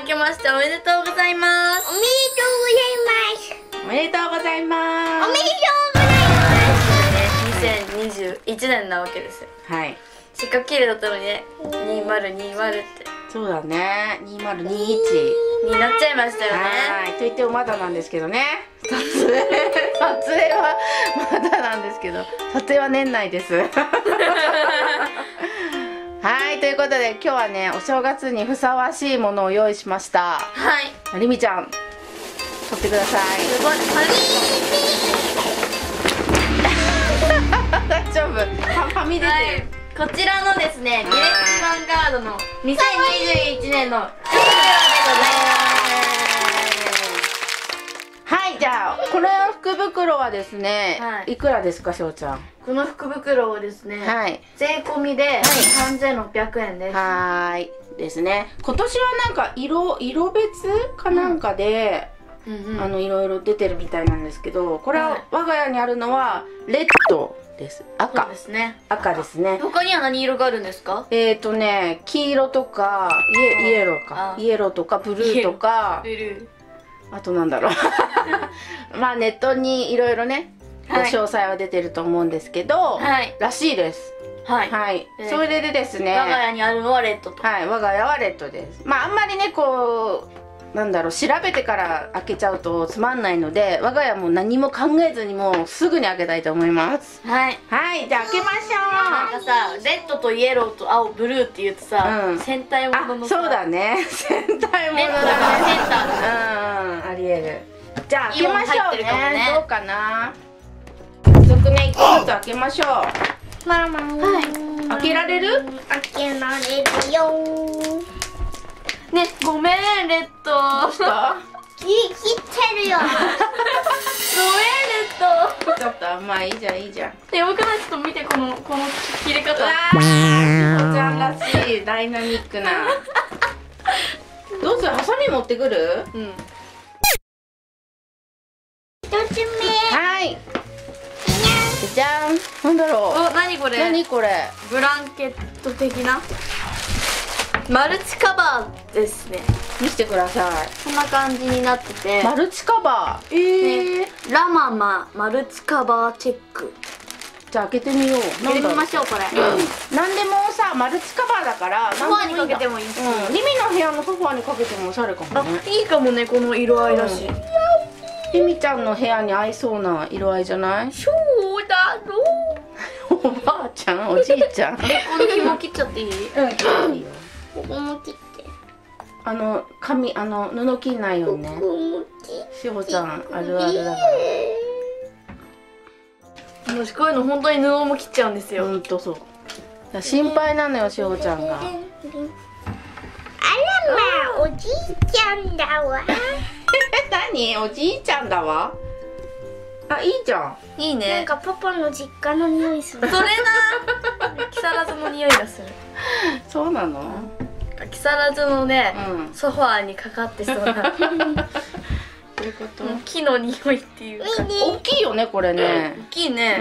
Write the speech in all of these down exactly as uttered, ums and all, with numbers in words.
けましておめでとうございます。 おめでとうございます。 おめでとうございます。 おめでとうございます。 ね、にせんにじゅういちねんなわけですよ。 はい。 せっかく綺麗だったのにね、にせんにじゅうってそうだね。にせんにじゅういちになっちゃいましたよね。 はい。と言ってもまだなんですけどね。撮影撮影はまだなんですけど、撮影は年内です。はい、ということで今日はね、お正月にふさわしいものを用意しました。 はい。 りみちゃん、撮ってください。 すごい。 大丈夫。はみ出てる。 こちらのですね、ディレクシヴァンガードのにせんにじゅういちねんの福袋でございます。 はい、じゃあこの福袋はですね、 はい、 いくらですか、しょうちゃん。 この福袋はですね、はい、税込みでさんぜんろっぴゃくえんです。 はーいですね。今年はなんか色色別かなんかで、うんうんうん、あのいろいろ出てるみたいなんですけど、これは我が家にあるのはレッドです。赤ですね。 赤ですね。 他には何色があるんですか？ えっとね、黄色とかイエ、イエローかイエローとかブルーとか、 ブルー、 あとなんだろうまあネットにいろいろね、はい、詳細は出てると思うんですけど、はい、らしいです。はい、はい、それでですね、 我が家にあるのはレッドと。 はい、我が家はレッドです。まああんまりね、こうなんだろう、調べてから開けちゃうとつまんないので、我が家も何も考えずにもうすぐに開けたいと思います。はい、はい、じゃあ開けましょう。 なんかさ、レッドとイエローと青、ブルーって言うとさ、うん、戦隊もののさ、 そうだね、戦隊ものだね、 レッドだからセンターだね。 うん、ありえる。じゃあ開けましょうね。ね、どうかな。早速ね、一個ずつ開けましょう。 ママ、はい、 開けられる？ 開けられるよ。 ね、ごめん、レッド。 どうした？ 切ってるよ。 ごめん、レッド。 ちょっと、まあいいじゃん、いいじゃん。 やばくない？ちょっと見て、このこの切れ方。 わー、しほちゃんらしいダイナミックな。どうする？ハサミ持ってくる？うん。 一つ目。 はい。じゃん。なんだろう。 お、なにこれ？ なにこれ？ ブランケット的な。マルチカバーですね。 見せてください。 こんな感じになってて。 マルチカバー。ええー。 ラマママルチカバーチェック。 じゃあ開けてみよう。 入れてみましょう、これ。 うん。なんでもさ、マルチカバーだから。 ソファーにかけてもいいし。 うん。リミの部屋のソファーにかけてもおしゃれかもね。 あ、いいかもね、この色合いだし。 リミちゃんの部屋に合いそうな色合いじゃない？ そうだろう。おばあちゃん、おじいちゃん。 え、この紐切っちゃっていい？うん、切っていいよ。 ここも切って。 あの紙、あの布切んないようにね。しほちゃんあるあるだから。 私こういうの本当に布も切っちゃうんですよ。 本当そう。心配なのよ、しほちゃんが。あらまあ、おじいちゃんだわ。 何？おじいちゃんだわ。あ、いいじゃん。 いいね。 なんかパパの実家の匂いする。 それな。木更津の匂いがする。 そうなの？ 木更津のね、うん、ソファーにかかってそうな。どういうこと？ 木の匂いっていうか。 大きいよね、これね。 大きいね。 うん。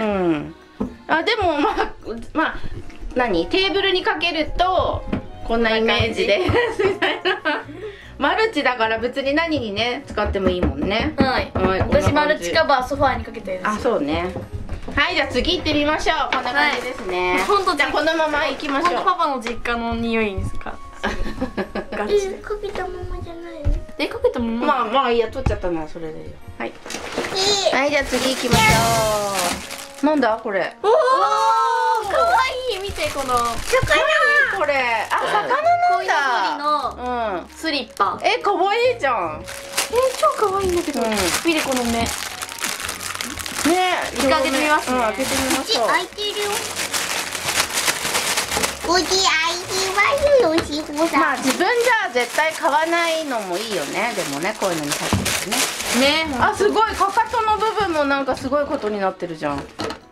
あ、でもまあまあ何？テーブルにかけるとこんなイメージでみたいな。マルチだから別に何にね使ってもいいもんね。はい。はい、 私マルチカバーソファーにかけてるんですよ。 あ、そうね。はい、じゃあ次行ってみましょう。こんな感じですね。本当、じゃあこのまま行きましょう。 パパの実家の匂いですか？ ガチでかけたままじゃないの？ え、かけたまま？ まあまあいいや、取っちゃったならそれでいいよ。はい。はい、じゃあ次行きましょう。なんだこれ？おお、 可愛い。見てこの魚。 これ、あ、魚なんだ。 うん。スリッパ。 え、可愛いじゃん。 え、超可愛いんだけど。見てこの目。ねえ、一回開けてみますね。 開けてみましょう。 開いてるよ。こっち開いてますよ、しほさん。 まあ自分じゃ絶対買わないのもいいよね。でもね、こういうのに入ってるね。ね、あ、すごい、かかとの部分もなんかすごいことになってるじゃん。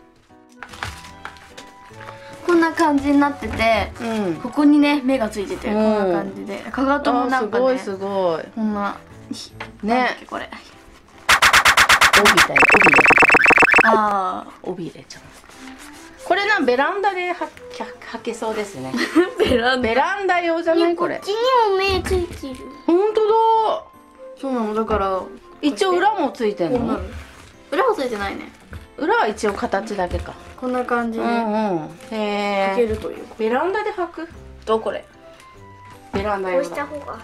こんな感じになってて、うん、ここにね目がついてて、うん、こんな感じでかかともなんかね、 すごいすごい、 こんなね、 これ帯みたい、帯入れああ帯入れちゃう。これなんベランダでは履けそうですね。 ベランダベランダ用じゃないこれ。 こっちにも目ついてる。 本当だ。 そうなの。だから一応裏もついてんの？ こうなる。裏はついてないね。 裏は一応形だけか。 こんな感じでうんうん。へえ。 履けるという。 ベランダで履く？ どうこれ？ ベランダこうした用だ。 方が。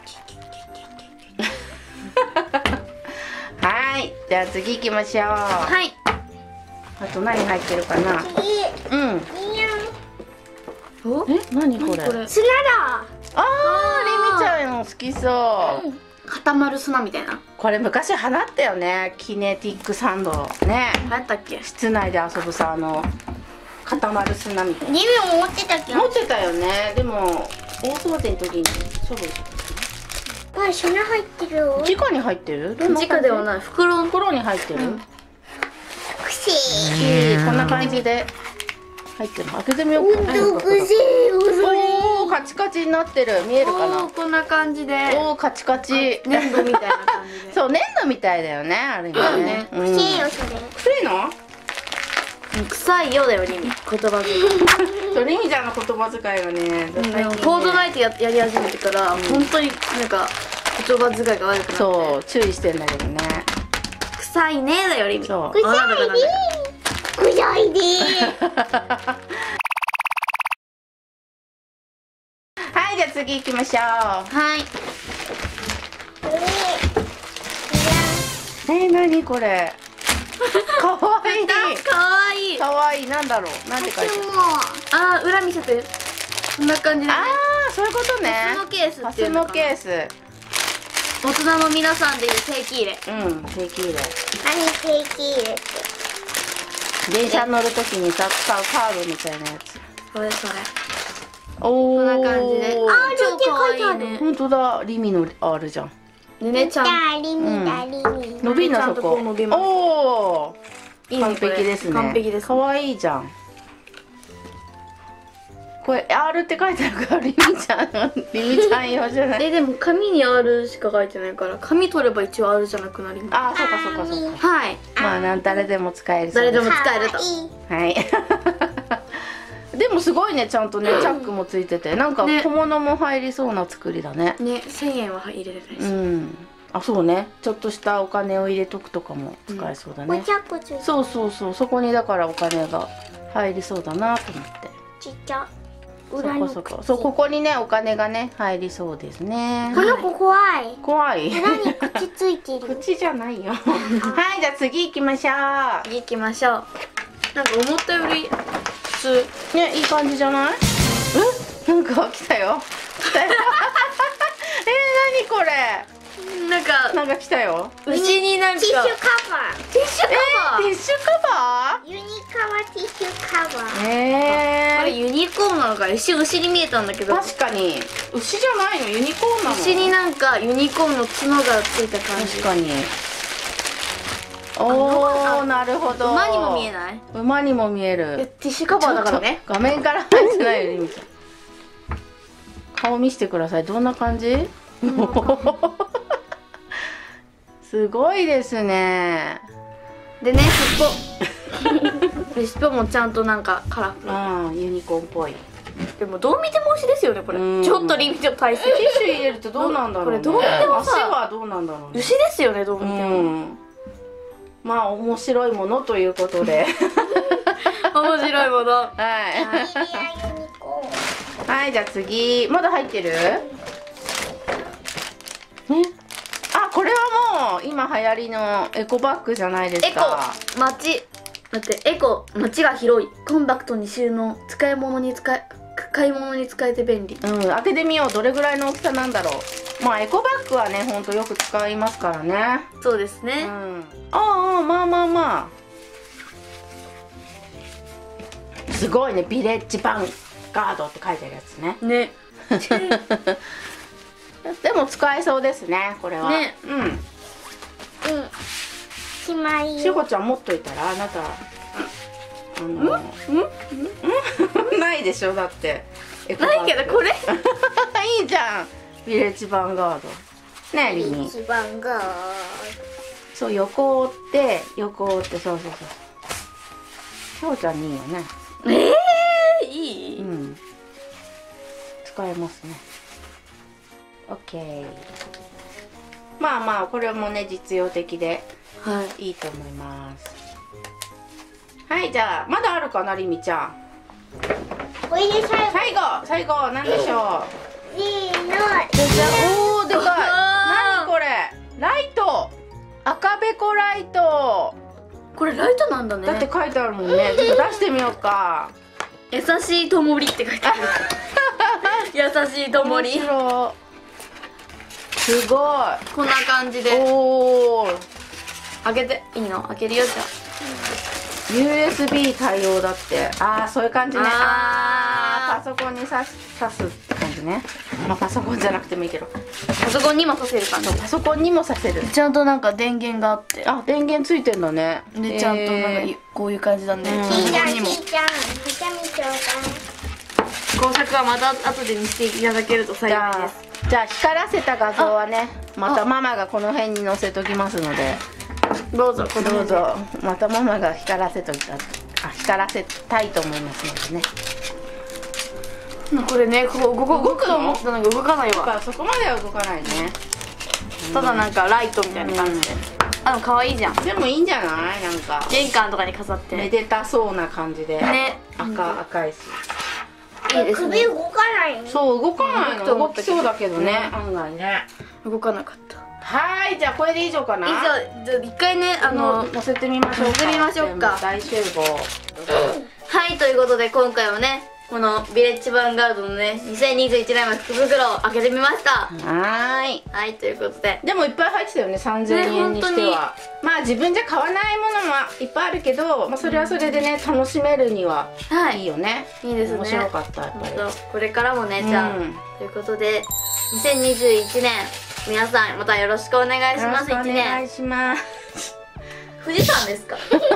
はい。じゃあ次行きましょう。 はい。 あと何入ってるかな？ 次。 うん。 いいやん。 お？ え、何これ？ これ砂だ。 あー、リミちゃんの好きそう。 固まる砂みたいな。 これ昔流行ったよね。キネティックサンドね。 流行ったっけ？ 室内で遊ぶさ、あの固まる砂みたいな。 リミも持ってたけど。 持ってたよね。でも大掃除の時に処分しちゃった。 あ、砂入ってるよ。 直に入ってる？どんな感じ？ 直ではない。袋。 袋に入ってる？ くせえーこんな感じで入ってる。開けてみようか。 ー。くせー。 おお、カチカチになってる。見えるかおー、 な？ こんな感じで。 おお、カチカチ。 粘土みたいな感じで。 そう、粘土みたいだよね、あれそうねね。 うんくせーよ、それ。 臭いの？ 臭いようだよリミ。言葉遣い。 そう、リミちゃんの言葉遣いがね、最近ねフォートナイトややり始めてから、本当になんか言葉遣いが悪くなって。 そう、注意してんだけどね。 臭いねだよリミ。 そうくさいあなんだかなんだかでー。くさいでー。 はい、じゃあ次行きましょう。 はい。 えー、なにこれ？かわいい。 かわいい。 かわいい。なんだろう。なんて書いてある？ あー、裏見せて。こんな感じでね。 ああ、そういうことね。 ファスのケースファスのっていうのかな。 ケース。 大人の皆さんでいう定期入れ。 うん、定期入れ。 何定期入れて。 電車乗るときにさ使うカードみたいなやつ。 それそれ。 おお。 こんな感じで。 あー超かわいい両手ね。 本当だ、リミのあるじゃん。 ねねちゃん。 だリミだリミ。 伸びんのちゃんとそこ。 こう伸びますおお。 いいね完璧ですね。 完璧です。 可愛いじゃん。これ アール って書いてあるからリミちゃんのリミちゃん用じゃない。 え、でも紙に アール しか書いてないから、紙取れば一応 アール じゃなくなります。 あー、そうかそうかそうか。 はい。 まあなん誰でも使えるそう誰で。 ですも使えると。 はい。でもすごいね、ちゃんとねチャックもついてて、なんかね小物も入りそうな作りだね。 ね、せんえんは入れれないし。 うん。あ、そうね。ちょっとしたお金を入れとくとかも使えそうだね。 お茶こついて。 そうそうそう、そこにだからお金が入りそうだなと思って。 ちっちゃ。 そ裏のこそこ。そう、ここにねお金がね入りそうですね。 この子怖い。 怖い。 裏に口ついてる。 口じゃないよ。はい、じゃあ次行きましょう。 次行きましょう。なんか思ったより普通。 ね、いい感じじゃない？え、なんか来たよ。来たよ。えー、何これ？ なんかなんか来たよ。 牛になんかティッシュカバー。 ティッシュカバー。 ティッシュカバユニカワティッシュカバー。 ー？えこれー、 ユニコーンなのか牛牛に見えたんだけど、 確かに牛じゃないの、ユニコーンなの。 牛になんかユニコーンの角がついた感じ。 確かに。おお、なるほど。 馬にも見えない？ 馬にも見ええ、 る。 ティッシュカバーだからね。 画面から入ってないよ、リミちゃん。顔見せてください。どんな感じ？すごいですね。 でね、尻尾。で尻尾もちゃんとなんかカラフル。 うん、ユニコーンっぽい。 でもどう見ても牛ですよねこれ。 うんちょっとリミちゃん体勢。 ティッシュ入れるとどうなんだろうね。 これどう見てもさ足はどうなんだろうね。 牛ですよねどうう見ても。 ん。まあ面白いものということで。 面白いもの。 はい。 ユニコーン。 はい、じゃあ次。まだ入ってる？ね。あ、これはもう今流行りのエコバッグじゃないですエコか。 街だってエコ街が広いコンパクトに収納使い物に使い買い物に使えて便利。 うん、開けてみよう。どれぐらいの大きさなんだろう。まあエコバッグはね、ほんとよく使いますからね。うそうですね。 ん。ああ、まあまあまあ。すごいね、ビレッジヴァンガードって書いてあるやつね。 ね。 でも使えそうですね、これは。 ね。 うん。 うん。しまい。 しほちゃん持っといたら、あなた。あのー、ないでしょ、だって。エコバッグないけどこれ。 いいじゃん。ビレッジヴァンガード。ねえ、リニ。 一番が。 そう、横折って横折って、そうそうそう。しほちゃんにいいよね。 ええいい。 うん。使えますね。 オッケー。まあまあこれもね実用的ではいいいと思います。はい、じゃあまだあるかな、りみちゃん。 これで最後。 最後最後なんでしょう。 いいの。 おお、でかい。何これ、ライト、赤べこライト。 これライトなんだね。 だって書いてあるもんね。ちょっと出してみようか。 優しいともりって書いてある。優しいともり。 面白い。すごい。 こんな感じで。 おお。 開けていいの？開けるよじゃあ。 ユーエスビー 対応だって。ああ、そういう感じね。ああーあ、パソコンに挿す挿すって感じね。まあパソコンじゃなくてもいいけど、 パソコンにもさせる感じ。 パソコンにも挿せる。 ちゃんとなんか電源があって。 あ、電源ついてんだね。 でちゃんとなんかえーこういう感じなんで。 うんパソいいじゃん、いいコンにも。 じゃん。ハサミちょうだい。 工作はまた後で見せていただけると幸じゃあいです。 じゃあ光らせた画像はね、またママがこの辺に載せときますので、 どうぞこどうぞ。またママが光らせといた、あ、光らせたいと思いますのでね。 これね、こう動く動くのと思ったのが動かないわ。 だからそこまでは動かないね。 ただなんかライトみたいな感じで。あ、でも可愛いじゃん。 でもいいんじゃない？なんか玄関とかに飾って。 めでたそうな感じで。 ね。 赤赤いし。 いいですね。 首動かないの。 そう動かないの。動き動くと思ったけどそうだけどね。 ね案外ね。 動かなかった。 はーい、じゃあこれで以上かな。 以上、じゃあ一回ね、あの、 乗せてみましょうか。 乗せてみましょうか大集合。 はい、ということで今回はね、このビレッジヴァンガードのね、にせんにじゅういちねんの福袋を開けてみました。 はーい。 はい、ということで。 でもいっぱい入ってたよね、さんぜんえんにしては。まあ自分じゃ買わないものもいっぱいあるけど、まあ、それはそれでね、楽しめるにははいいいよね。 いいですね。 面白かったやっぱり。 ほんとこれからもね、じゃあ、 うんということで、にせんにじゅういちねん、皆さんまたよろしくお願いします。いちよろしくお願ねん。 いします。 富士山ですか？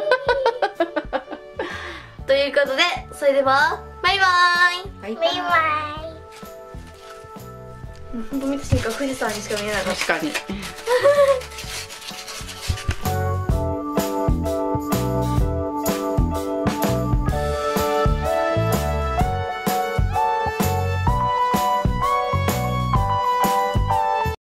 ということで、それでは、バイバーイ。 バイバイ。 バイバイ。 本当見た瞬間富士山にしか見えなかった。 確かに。